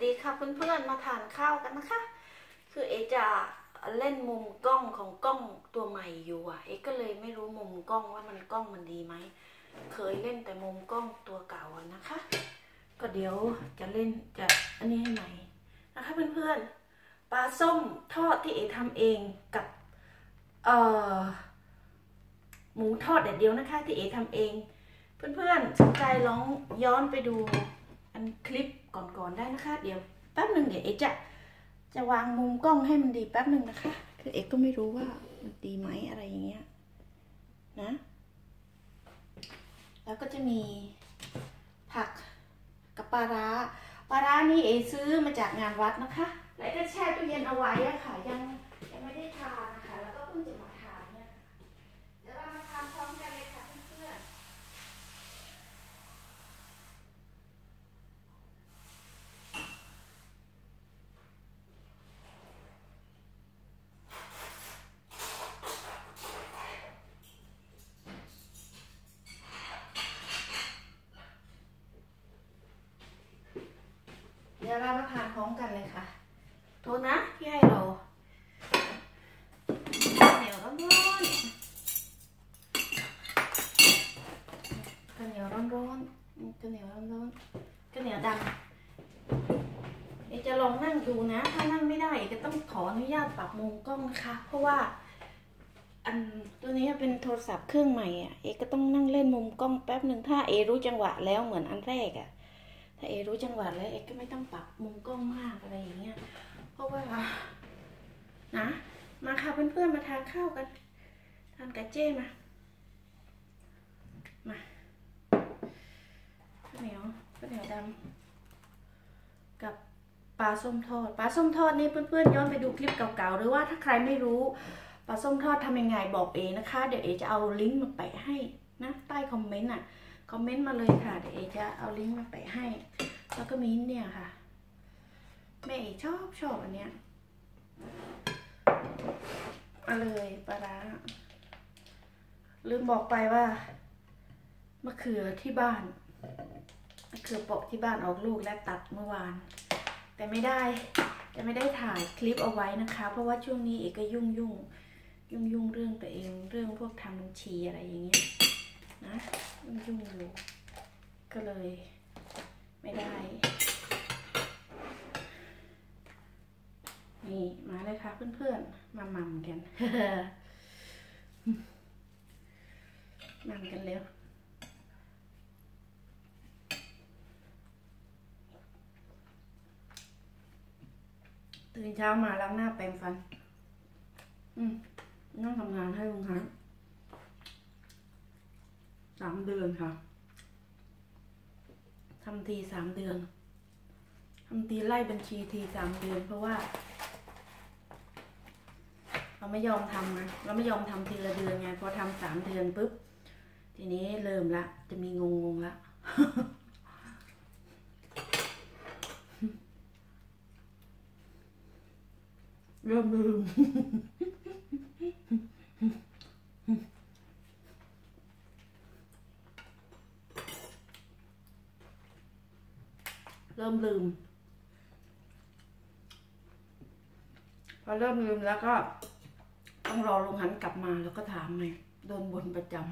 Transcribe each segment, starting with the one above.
ดีค่ะเพื่อนๆมาทานข้าวกันนะคะคือเอจะเล่นมุมกล้องของกล้องตัวใหม่อยู่เอก็เลยไม่รู้มุมกล้องว่ามันกล้องมันดีไหมเคยเล่นแต่มุมกล้องตัวเก่านะคะก็เดี๋ยวจะเล่นจะอันนี้ให้ใหม่นะคะเพื่อนๆปลาส้มทอดที่เอทำเองกับหมูทอดแดดเดียวนะคะที่เอทำเองเพื่อนๆสนใจลองย้อนไปดูอันคลิปก่อนได้นะคะเดี๋ยวแป๊บหนึ่งเดี๋ยวเอจะวางมุมกล้องให้มันดีแป๊บหนึ่งนะคะคือเอกก็ไม่รู้ว่ามันดีไหมอะไรอย่างเงี้ยนะแล้วก็จะมีผักกับปลาร้านี่เอซื้อมาจากงานวัดนะคะแล้วก็แช่ตู้เย็นเอาไว้อะค่ะยังไม่ได้ทานนะคะแล้วก็เพิ่งจะมาทานเนี่ยเดี๋ยวเรามาทานพร้อมกันเลยค่ะเพื่อนเดี๋ยวเรามาทานพร้อมกันเลยค่ะโทษนะที่ให้เราเหนียวร้อนข้าวเหนียวร้อนข้าวเหนียวดำเอกจะลองนั่งดูนะถ้านั่งไม่ได้เอกก็ต้องขออนุญาตปรับมุมกล้องนะคะเพราะว่าอันตัวนี้เป็นโทรศัพท์เครื่องใหม่เอกก็ต้องนั่งเล่นมุมกล้องแป๊บหนึ่งถ้าเอรู้จังหวะแล้วเหมือนอันแรกถ้าเอรู้จังหวะแล้วเอกก็ไม่ต้องปรับมุมกล้องมากอะไรอย่างเงี้ยเพราะว่านะมาค่ะเพื่อนๆมาทานข้าวกันทานกับเจ้มาข้าวเหนียวดำกับปลาส้มทอดนี่เพื่อนๆย้อนไปดูคลิปเก่าๆหรือว่าถ้าใครไม่รู้ปลาส้มทอดทำยังไงบอกเอนะคะเดี๋ยวเอจะเอาลิงก์มาแปะให้นะใต้คอมเมนต์คอมเมนต์มาเลยค่ะเดี๋ยวเอจะเอาลิงก์มาแปะให้แล้วก็มีเนี่ยค่ะแม่เอชอบอันเนี้ยมาเลยปลาร้าลืมบอกไปว่ามะเขือที่บ้านมะเขือเปาะที่บ้านออกลูกและตัดเมื่อวานแต่ไม่ได้ถ่ายคลิปเอาไว้นะคะเพราะว่าช่วงนี้เอกก็ยุ่งเรื่องตัวเองเรื่องพวกทำบัญชีอะไรอย่างเงี้ยนะยุ่งอยู่ก็เลยไม่ได้นี่มาเลยค่ะเพื่อนๆมาหม่ำกัน หม่ำกันเร็วตื่นเช้ามาล้างหน้าแปรงฟันนั่งทำงานให้ลุงฮัน3 เดือนค่ะทำที3 เดือนทำทีไล่บัญชีที3 เดือนเพราะว่าเราไม่ยอมทำไงเราไม่ยอมทำทีละเดือนไงพอทำ3 เดือนปุ๊บทีนี้เริ่มละจะมีงงละ เริ่มลืม เริ่มลืมพอเริ่มลืมแล้วก็ต้องรอลุงหันกลับมาแล้วก็ถามไงโดนบ่นประจำ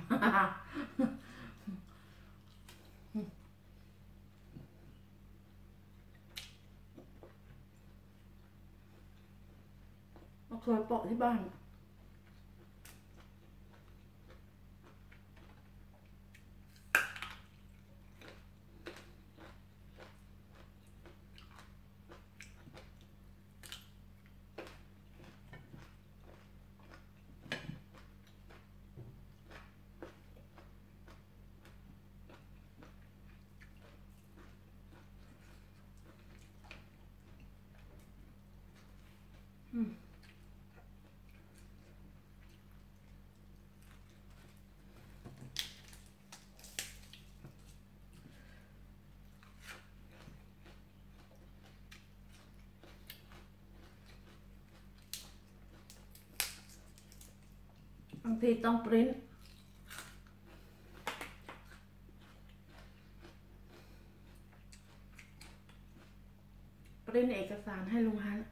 มาเคยเปาะที่บ้านบางทีต้องปริ้นปริ้นเอกสารให้ลุงฮัน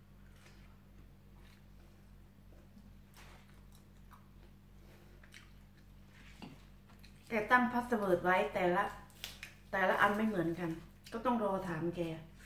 แกตั้งพาสเวิร์ดไว้แต่ละอันไม่เหมือนกันก็ต้องรอถามแก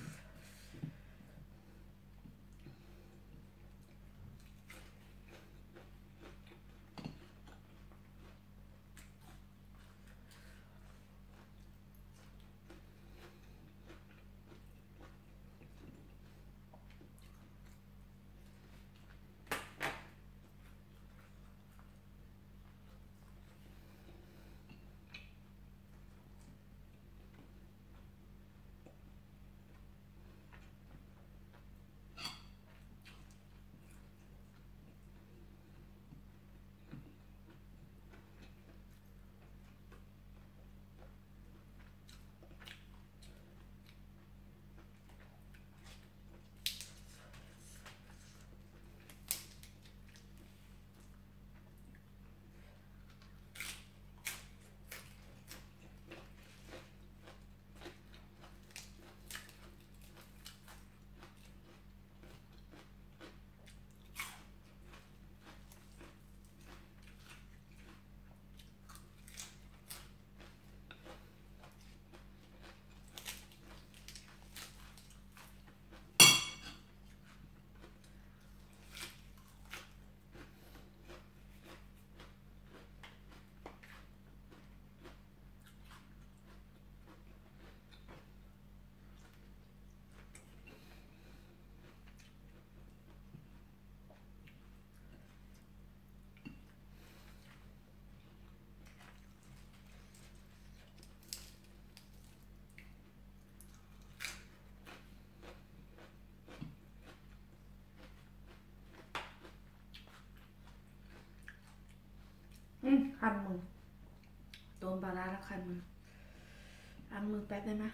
คันมือโดนปลาร้าแล้วคันมือล้างมือแป๊บได้ไหม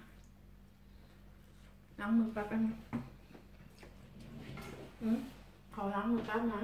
ล้างมือแป๊บได้ไหมขอล้างมือแป๊บนะ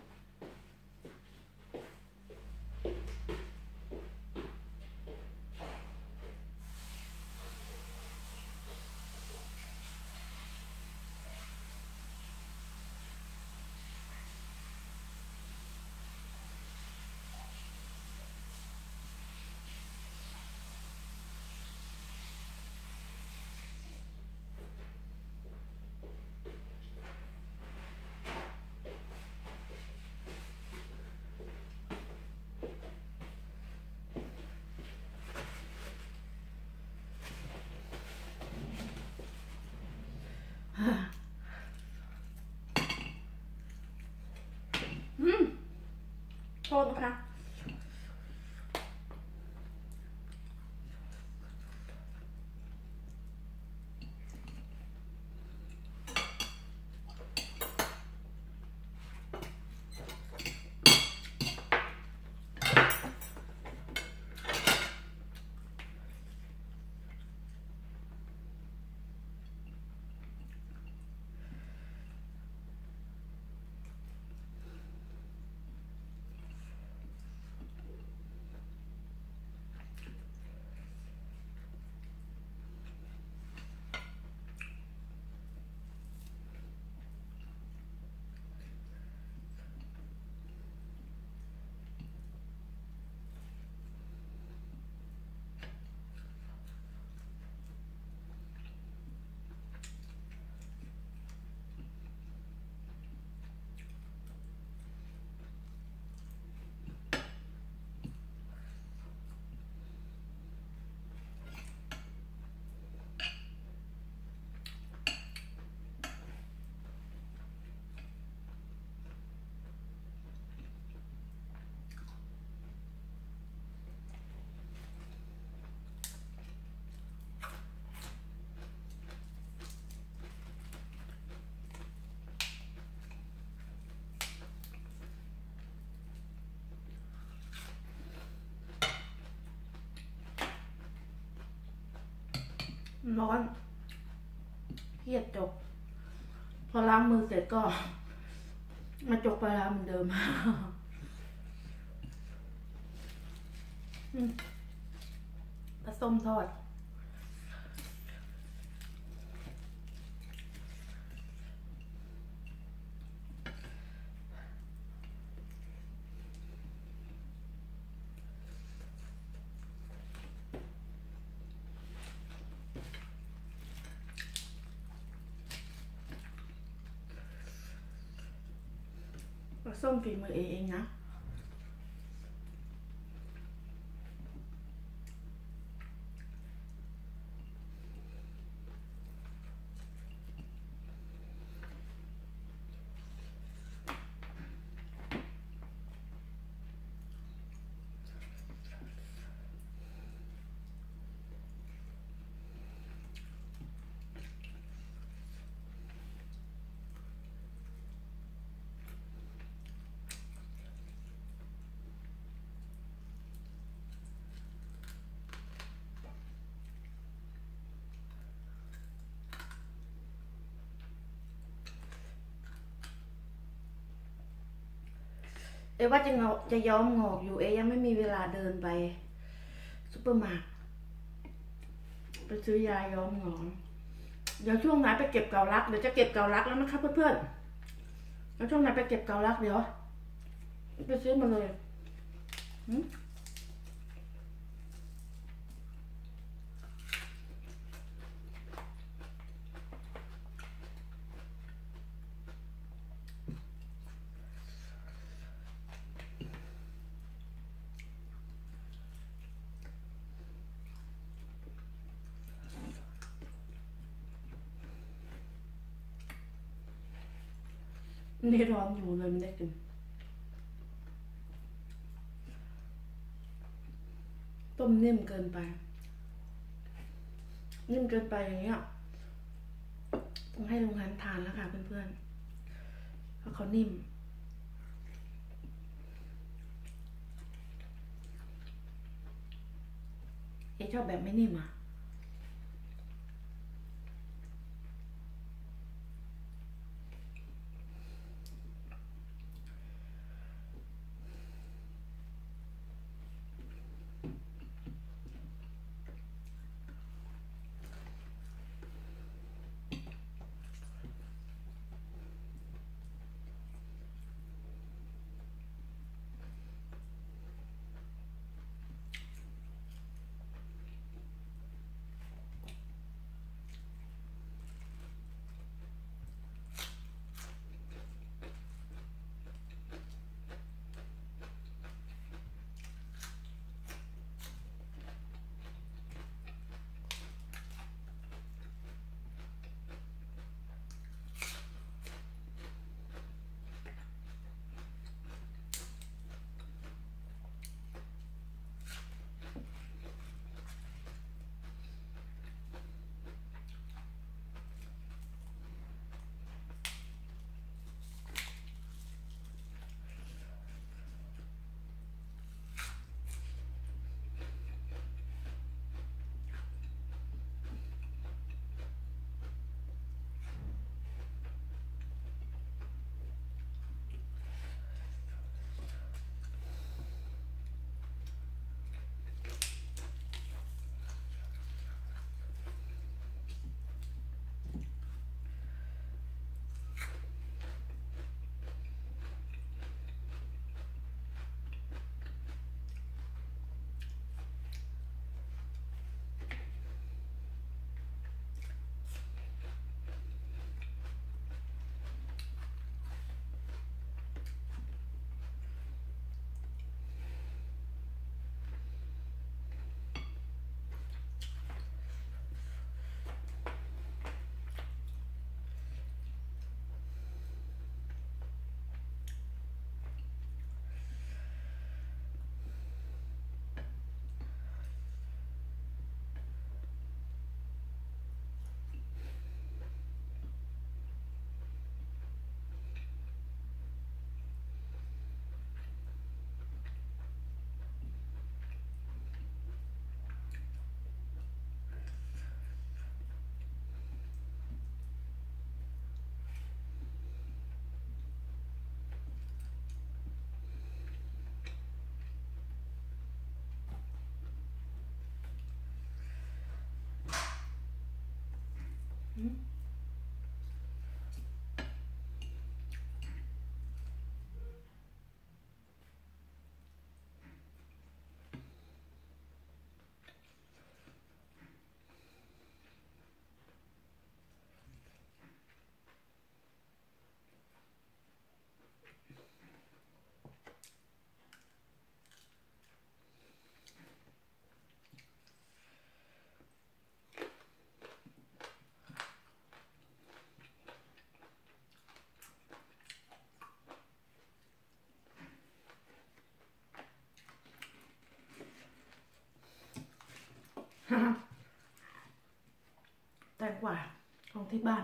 โทษนะคะร้อนเครียดจบพอล้างมือเสร็จก็มาจกปลาร้าเหมือนเดิมปลาส้มทอดส้มฝีมือเองนะว่าจะย้อมงอกอยู่ยังไม่มีเวลาเดินไปซุปเปอร์มาร์ทไปซื้อยาย้อมงอกเดี๋ยวช่วงไหนไปเก็บเกาลักเดี๋ยวจะเก็บเกาลักแล้วนะครับเพื่อนๆแล้วช่วงไหนไปเก็บเกาลักเดี๋ยวไปซื้อมาเลยนี่ร้อนอยู่เลยไม่ได้กินต้มนิ่มเกินไปนิ่มเกินไปอย่างเงี้ยต้องให้ลุงฮันทานแล้วค่ะเพื่อนๆเพราะเขานิ่มชอบแบบไม่นิ่มอ่ะกว่าของที่บ้าน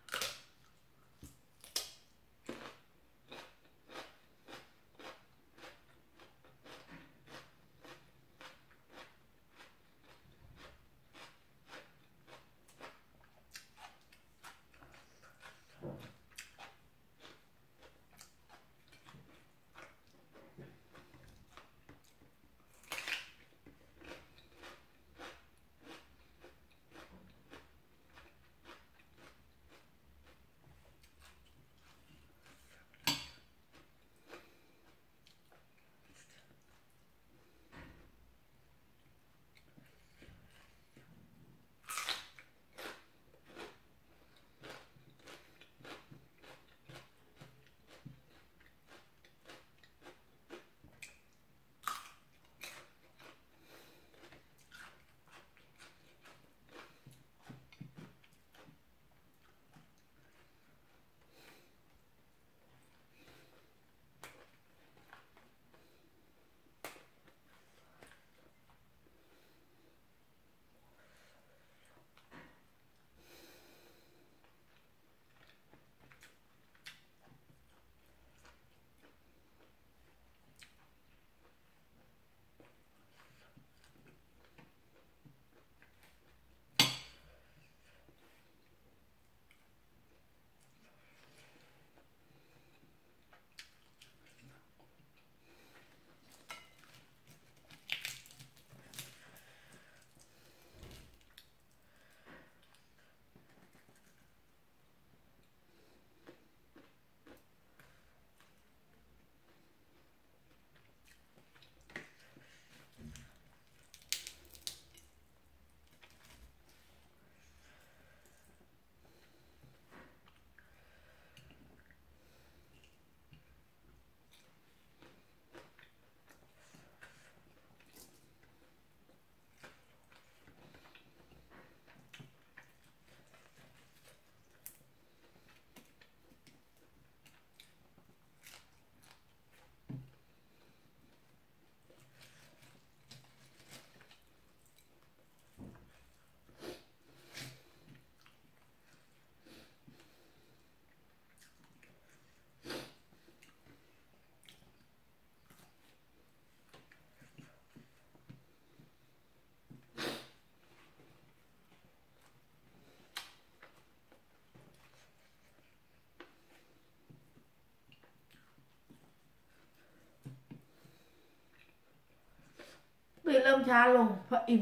เริ่มช้าลงเพราะอิ่ม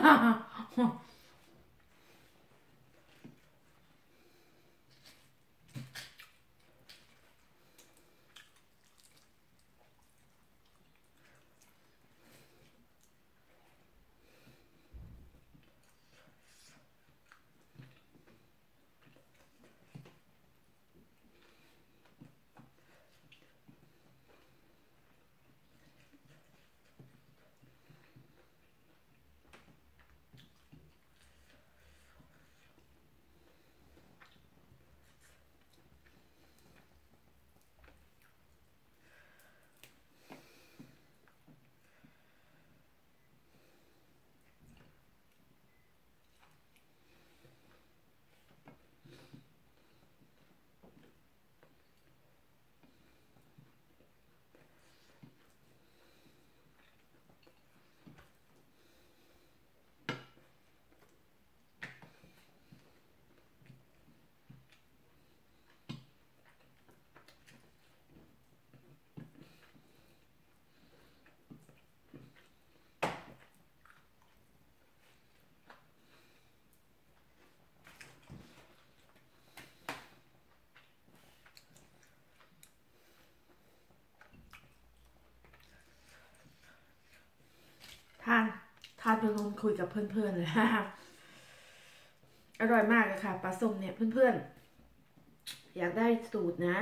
ทานจนคุยกับเพื่อนๆเลย อร่อยมากเลยค่ะปลาส้มเนี่ยเพื่อนๆอยากได้สูตรนะ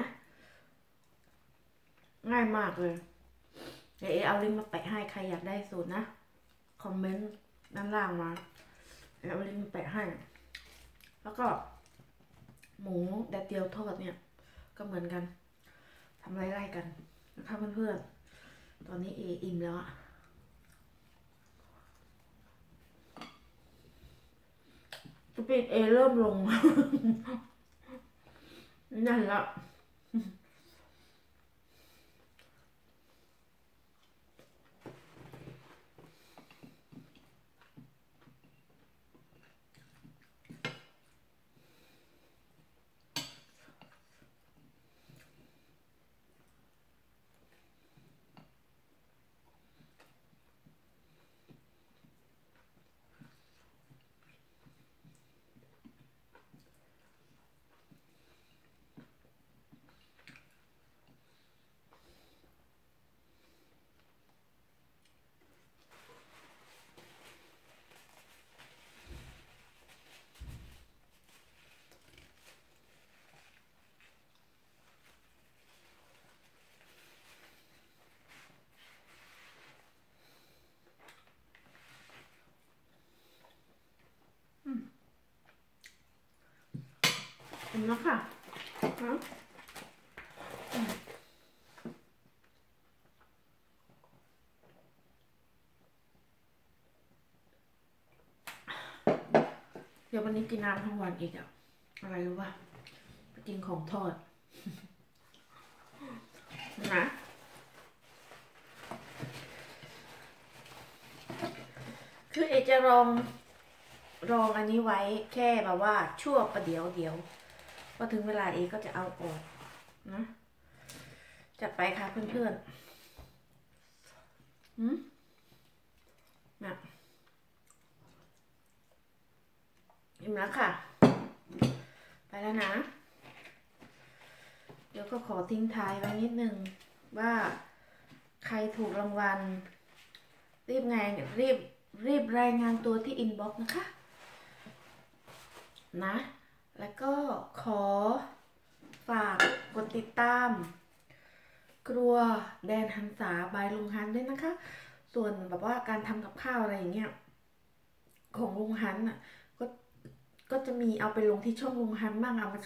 ง่ายมากเลยเดี๋ยวเอาลิงก์มาแปะให้ใครอยากได้สูตรนะคอมเมนต์ด้านล่างมาเอาลิงก์มาแปะให้แล้วก็หมูแดดเดียวทอดเนี่ยก็เหมือนกันทำไล่ๆกันนะคะเพื่อนๆตอนนี้อิ่มแล้วอะสปีดเอเริ่มลง นั่นละเห็นแล้วค่ะเดี๋ยววันนี้กินน้ำทั้งวันอีกอะอะไรรู้ป่ะไปกินของทอดนะคือเอจะลองอันนี้ไว้แค่แบบว่าชั่วประเดี๋ยวพอถึงเวลาเอก็จะเอาออกนะจัดไปค่ะเพื่อนๆนะอิ่มแล้วค่ะไปแล้วนะเดี๋ยวก็ขอทิ้งท้ายไว้นิดนึงว่าใครถูกรางวัลรีบรายงานตัวที่อินบ็อกซ์นะคะนะแล้วก็ขอฝากกดติดตามครัวแดนหันษาบายลุงฮันด้วยนะคะส่วนแบบว่าการทำกับข้าวอะไรอย่างเงี้ยของลุงฮันอ่ะก็จะมีเอาไปลงที่ช่องลุงฮันบ้างเอา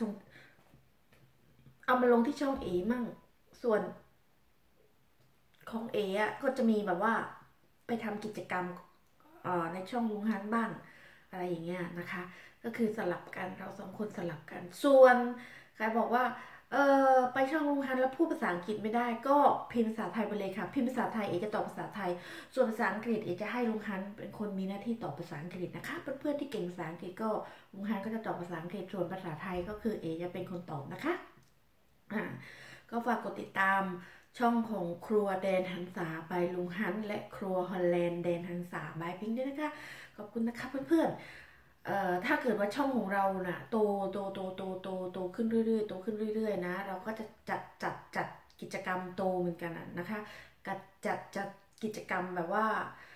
มาลงที่ช่องเอมั่งส่วนของเออ่ะก็จะมีแบบว่าไปทำกิจกรรมในช่องลุงฮันบ้างอะไรอย่างเงี้ยนะคะก็คือสลับกันเราสองคนสลับกันส่วนใครบอกว่าไปช่องลุงฮันแล้วพูดภาษาอังกฤษไม่ได้ก็พิมพ์ภาษาไทยไปเลยค่ะพิมพ์ภาษาไทยเอจะตอบภาษาไทยส่วนภาษาอังกฤษเอจะให้ลุงฮันเป็นคนมีหน้าที่ตอบภาษาอังกฤษนะคะเพื่อนๆที่เก่งภาษาอังกฤษก็ลุงฮันก็จะตอบภาษาอังกฤษส่วนภาษาไทยก็คือเอจะเป็นคนตอบนะคะก็ฝากกดติดตามช่องของครัวแดนหันษาบายลุงฮันและครัวฮอลแลนด์แดนหันษาบายพิงค์ด้วยนะคะขอบคุณนะคะเพื่อนๆถ้าเกิดว่าช่องของเราน่ะโตขึ้นเรื่อยๆโตขึ้นเรื่อยๆนะเราก็จะจัดกิจกรรมโตเหมือนกันนะคะจัดกิจกรรมแบบว่า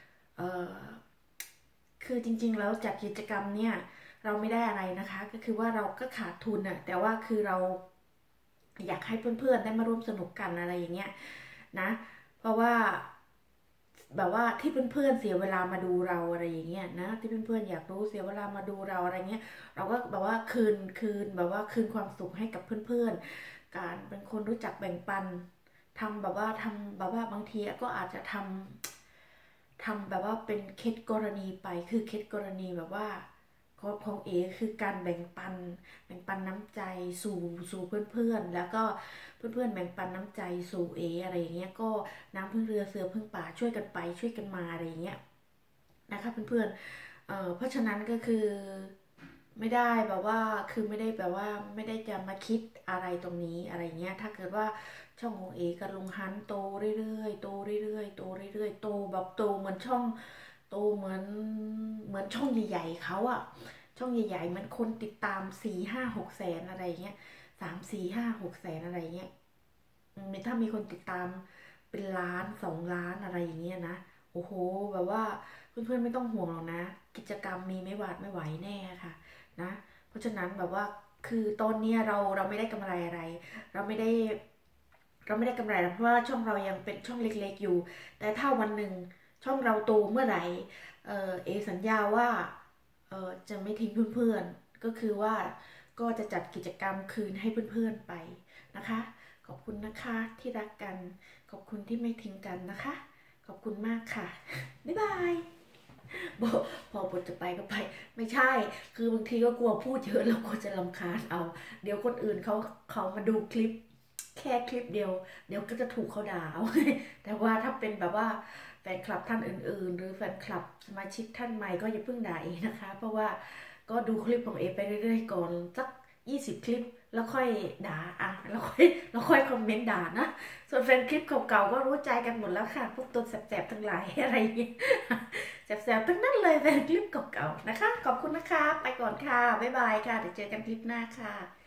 คือจริงๆแล้วจัดกิจกรรมเนี่ยเราไม่ได้อะไรนะคะก็คือว่าเราก็ขาดทุนน่ะแต่ว่าคือเราอยากให้เพื่อนๆได้มาร่วมสนุกกันอะไรอย่างเงี้ยนะเพราะว่าแบบว่าที่เพื่อนๆเสียเวลามาดูเราอะไรอย่างเงี้ยนะที่เพื่อนๆอยากรู้เสียเวลามาดูเราอะไรเงี้ยเราก็แบบว่าคืนแบบว่าคืนความสุขให้กับเพื่อนๆการเป็นคนรู้จักแบ่งปันทำแบบว่าบางทีก็อาจจะทำแบบว่าเป็นเคสกรณีไปคือเคสกรณีแบบว่าของเอคือการแบ่งปันน้ำใจสู่เพื่อนๆแล้วก็เพื่อนๆแบ่งปันน้ำใจสู่เออะไรอย่างเงี้ยก็น้ำพึ่งเรือเสือพึ่งป่าช่วยกันไปช่วยกันมาอะไรอย่างเงี้ยนะคะเพื่อนๆเพราะฉะนั้นก็คือไม่ได้แบบว่าคือไม่ได้แบบว่าไม่ได้จะมาคิดอะไรตรงนี้อะไรเงี้ยถ้าเกิดว่าช่องของเอกับลุงฮันโตเรื่อยๆโตเรื่อยๆโตเรื่อยๆโตแบบโตเหมือนช่องโตเหมือนช่องใหญ่ๆเขาอะช่องใหญ่ๆเหมือนคนติดตาม4-5-6 แสนอะไรเงี้ย3-4-5-6 แสนอะไรเงี้ยถ้ามีคนติดตามเป็นล้าน2 ล้านอะไรอย่างเงี้ยนะโอ้โหแบบว่าเพื่อนๆไม่ต้องห่วงหรอกนะกิจกรรมมีไม่หวาดไม่ไหวแน่ค่ะนะเพราะฉะนั้นแบบว่าคือตอนนี้เราไม่ได้กำไรอะไรเราไม่ได้กำไรเพราะว่าช่องเรายังเป็นช่องเล็กๆอยู่แต่ถ้าวันหนึ่งช่องเราโตเมื่อไหร่เอสัญญาว่าจะไม่ทิ้งเพื่อนๆก็คือว่าก็จะจัดกิจกรรมคืนให้เพื่อนๆไปนะคะขอบคุณนะคะที่รักกันขอบคุณที่ไม่ทิ้งกันนะคะขอบคุณมากค่ะบ๊ายบายบอกพอบทจะไปก็ไปไม่ใช่คือบางทีก็กลัวพูดเยอะแล้วกลัวจะรำคาญเอาเดี๋ยวคนอื่นเขามาดูคลิปแค่คลิปเดียวเดี๋ยวก็จะถูกเขาด่าเอาแต่ว่าถ้าเป็นแบบว่าแฟนคลับท่านอื่นๆหรือแฟนคลับสมาชิกท่านใหม่ก็อย่าเพิ่งด่าเอนะคะเพราะว่าก็ดูคลิปของเอไปเรื่อยๆก่อนสัก20คลิปแล้วค่อยด่าอ่ะแล้วค่อยคอมเมนต์ด่านะส่วนแฟนคลิปเก่าๆก็รู้ใจกันหมดแล้วค่ะพวกตัวแสบๆทั้งหลายอะไรอย่างเงี้ย แสบๆทั้งนั้นเลยแฟนคลิปเก่าๆนะคะขอบคุณนะคะไปก่อนค่ะบ๊ายบายค่ะเดี๋ยวเจอกันคลิปหน้าค่ะ